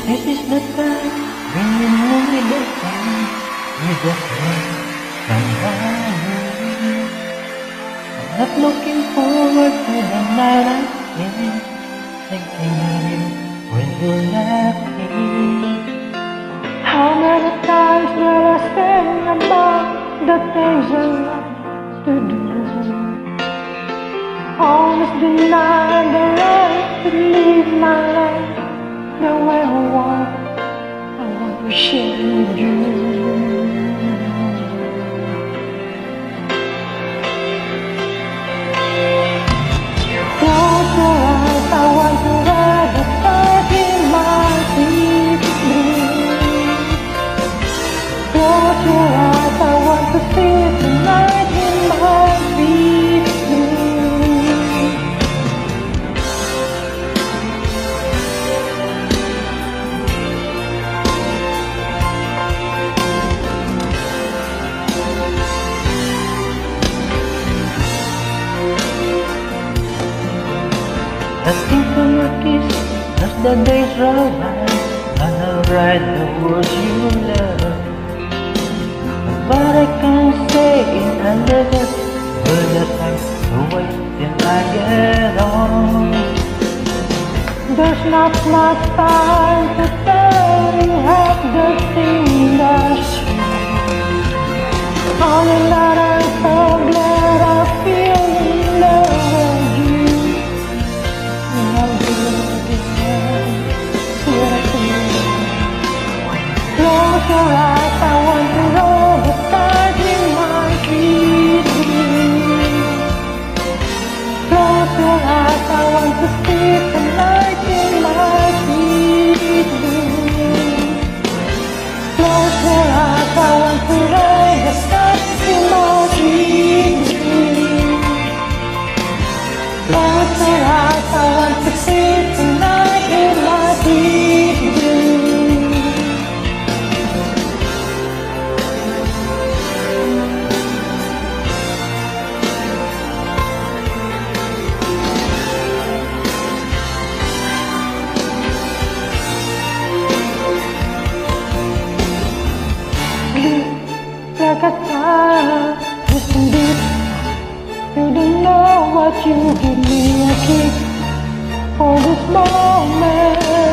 This is the time when you know the time with the friend someone. I'm not looking forward to the night I spend thinking of you when you left me. How many times will I think about the things I love to do? Always denied the right to live my life the way I want to share with you. Close your eyes, I want to ride the bike in my deep blue. Close your eyes, I want to see the night in my deep blue. Asking for your kiss as the days roll by, and I'll write the words you love. But I can't say in a letter, will the time to wait till I get home. There's not much time to tell you half the thing that's true. Only that I'm so glad I feel in love with you. Close your eyes, I want to roll the stars in my dreams. Close your eyes, I want to see the night in my dreams. Close your eyes, I want to roll the stars in my dreams. Close your eyes, I want to see the night in my dreams. Like a child, listen deep. You don't know what you give me a kick for this moment.